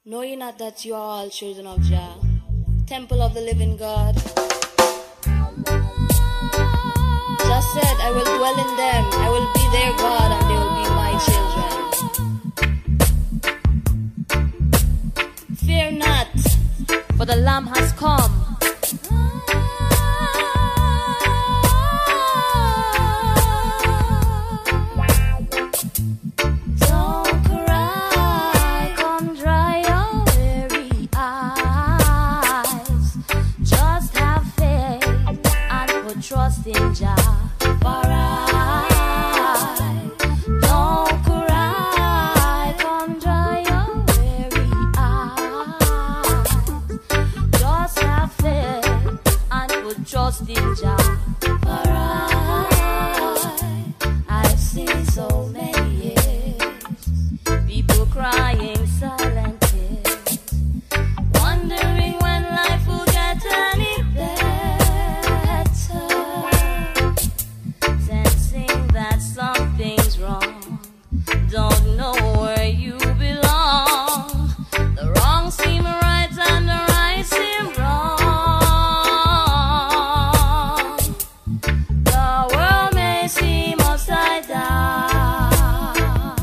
Know ye not that you are all children of Jah, temple of the living God? Jah said, I will dwell in them, I will be their God, and they will be my children. Fear not, for the Lamb has come. Trust in Jah, for I don't cry, come dry your weary eyes. Just have faith and put trust in Jah, for I've seen so many years, people crying silent tears, wondering when life will get any better. Something's wrong, don't know where you belong. The wrong seem right and the right seem wrong. The world may seem upside down,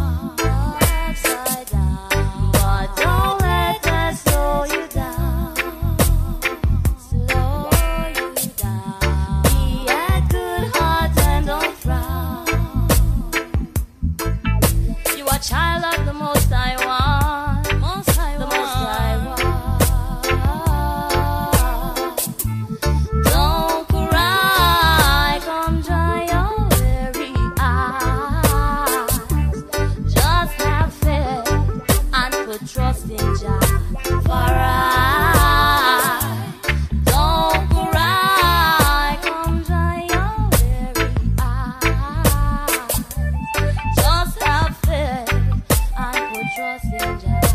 but don't let that slow you down, Be at good heart and don't frown. Child of the Most High One, the Most High One. Don't cry, come dry your weary eyes. Just have faith and put trust in Jah, for don't cry, come dry your weary eyes. Just have faith. Trust in Jah.